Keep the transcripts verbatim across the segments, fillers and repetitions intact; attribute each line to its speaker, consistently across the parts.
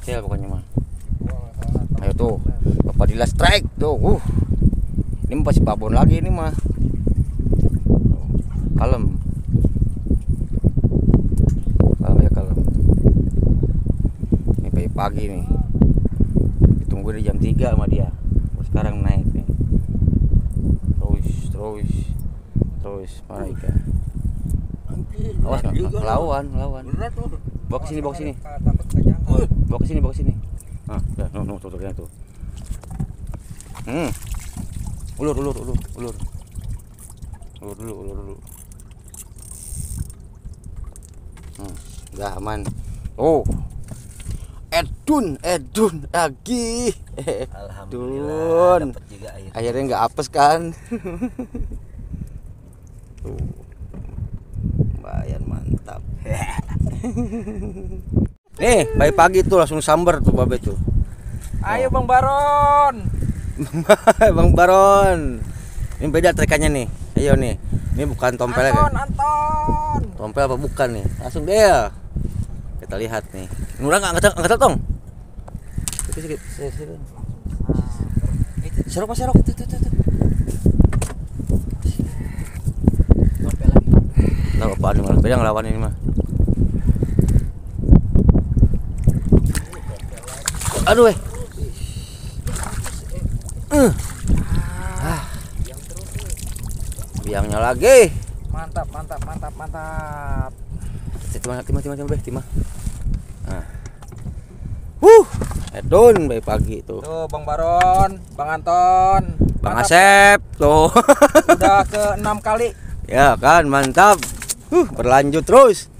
Speaker 1: detail pokoknya mah. Ayo tuh, Bapak Dila strike tuh. Uh. Ini pasti babon lagi ini mah. Kalem. Kalem ya kalem. Ini pagi-pagi nih. Ditunggu di jam tiga sama dia. Sekarang naik nih. Terus, terus, terus, mana ikan? Awas nggak? Lawan, lawan. Bawa ke sini, bawa ke sini. Bawa ke sini, bawa ke sini. Ah, ya, no, no, tuh, tuh, tuh. Hmm. Ulur, ulur, ulur, ulur. Ulur dulu, ulur dulu. Hmm, udah aman. Oh. Edun, Edun lagi.
Speaker 2: Alhamdulillah dapat juga air.
Speaker 1: Akhirnya nggak apes kan? Tuh. Lumayan mantap. Nih, pagi-pagi tuh langsung sambar tuh babe tuh.
Speaker 2: Ayo Bang Baron.
Speaker 1: Bang Baron. Ini beda trikannya nih. Ayo nih. Ini bukan tompelnya
Speaker 2: Anton,
Speaker 1: kan?
Speaker 2: Anton.
Speaker 1: Tompel apa bukan nih? Langsung dia. Kita lihat nih. Nurang angkat angkat tong. Sedikit sedikit. Serok serok itu itu itu. Tompel lagi. Nah, apaan nih malah beda ngelawan ini mah. Aduh eh. Uh. Ah. Biangnya lagi.
Speaker 2: Mantap, mantap, mantap, mantap.
Speaker 1: Timah, timah, timah, timah, timah. Nah. Wuh, Edun baik pagi tuh.
Speaker 2: Tuh Bang Baron, Bang Anton,
Speaker 1: Bang Asep tuh.
Speaker 2: Udah ke enam kali.
Speaker 1: Ya kan, mantap. Huh, berlanjut terus.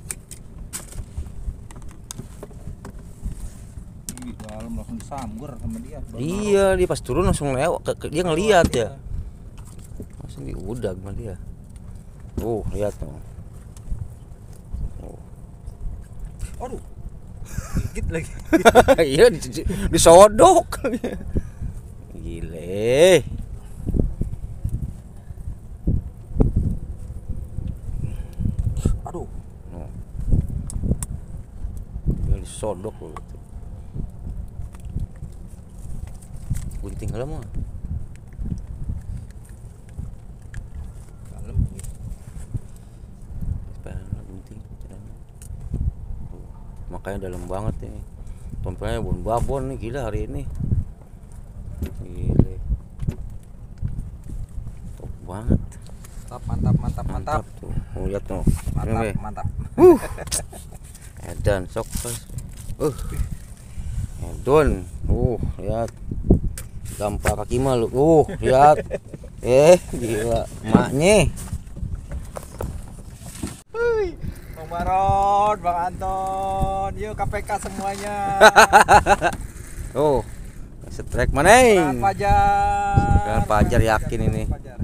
Speaker 2: Dalam langsung disambar sama dia.
Speaker 1: Iya, dia pas turun langsung lewat. Dia ngelihat ya. Langsung diudag sama dia. Tuh, lihat tuh.
Speaker 2: Aduh. Gigit lagi.
Speaker 1: Iya, disodok. Gile.
Speaker 2: Aduh.
Speaker 1: Oh. Dia disodok loh. Gunting lah mah.
Speaker 2: Kalem.
Speaker 1: Gunting. Makanya dalam banget ini. Tompelnya bon babon nih gila hari ini. Gile. Top banget.
Speaker 2: Mantap, mantap, mantap, mantap.
Speaker 1: Tuh. Oh, lihat tuh.
Speaker 2: Mantap,
Speaker 1: Ini,
Speaker 2: mantap.
Speaker 1: Uh. Edan sok. Uh. Edun. Uh, lihat. Gampar kaki mah lu. Uh, lihat. Eh, gila. Maknya.
Speaker 2: Bang Baron, Bang Anton, yuk K P K semuanya.
Speaker 1: Oh, strike mana?
Speaker 2: Serangan Fajar.
Speaker 1: Serangan Fajar yakin ini.
Speaker 2: Fajar.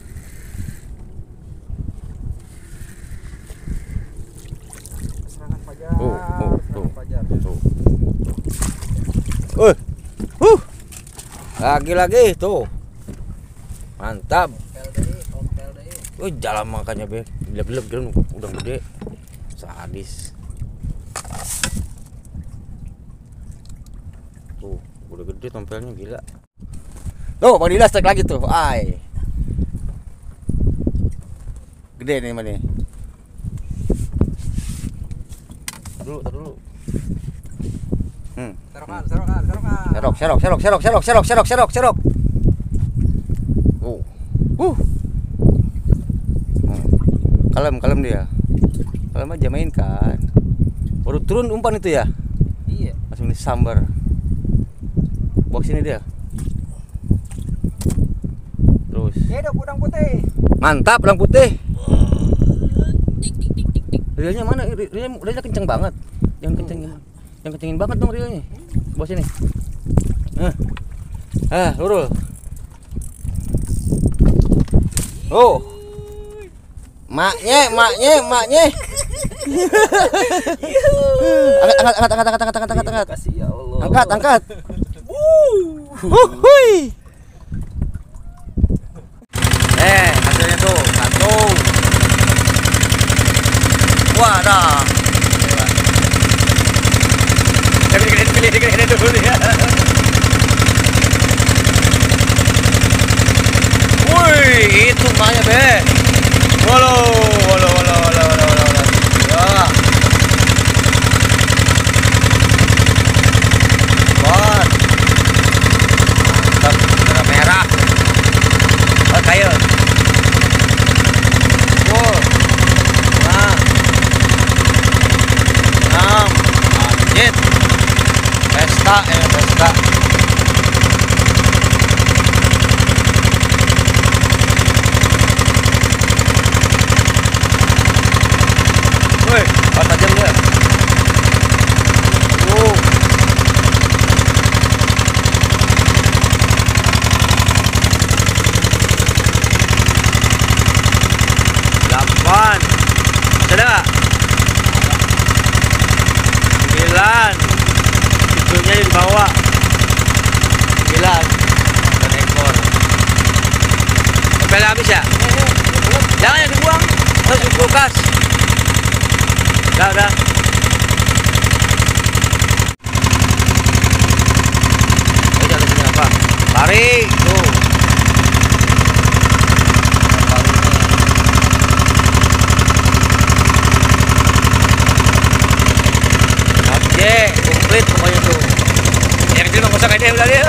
Speaker 2: Serangan Fajar.
Speaker 1: Oh, oh, tuh.
Speaker 2: Serangan Fajar.
Speaker 1: Tuh. Uh. Uh. Lagi-lagi tuh. Mantap.
Speaker 2: Ompel deh, ompel deh.
Speaker 1: Oh, jalan makanya be. Bilap-bilap dia udah gede. Sadis. Tuh, udah gede tompelnya gila. Tuh, Bang Dila strike lagi tuh. Ai. Gede nih mana nih. Dulu, dulu. Hmm.
Speaker 2: Serokan, serokan, serokan.
Speaker 1: Serok, serok, serok, serok, serok, serok, serok, serok, serok. Oh. Uh. Hmm. Kalem, kalem dia. Kalem aja main kan. Baru turun umpan itu ya?
Speaker 2: Iya.
Speaker 1: Langsung disambar. Bawa sini dia. Terus.
Speaker 2: Hidup udang putih.
Speaker 1: Mantap udang putih. Reelnya mana? Reelnya, reelnya kenceng banget. Jangan kencengin. Yang kencengin banget dong reelnya. Bawa sini. Ah. Ah, lurul. Oh. Maknya, maknya, maknya. Angkat, angkat, angkat, angkat, angkat, angkat, angkat, angkat.
Speaker 2: Kasih ya Allah.
Speaker 1: Angkat, angkat. Wuhui. Eh, hasilnya tuh satu. Wadah. Eh, pilih, pilih, pilih. gede-gede dulu ya. Wih, itu makanya be. Walau, walau, walau, walau, walau, walau. Ya. Bon. Mantap, merah merah. Oh, kayu. Oh. Nah. Nah. Anjir. Pesta, eh, pesta. Woi, oh, tajam dia. Oh. Delapan. Ada nggak? Sembilan. Itunya di bawah. Sembilan. Dan ekor. Sampai habis ya? Jangan yang dibuang. Terus di kulkas. Udah, udah. Oh, jalan sini apa? Tarik, tuh. Oke, komplit pokoknya tuh. Yang kecil nggak usah kayak dia, udah dia.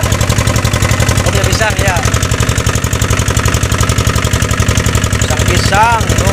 Speaker 1: Oh, punya pisang ya. Pisang-pisang, tuh.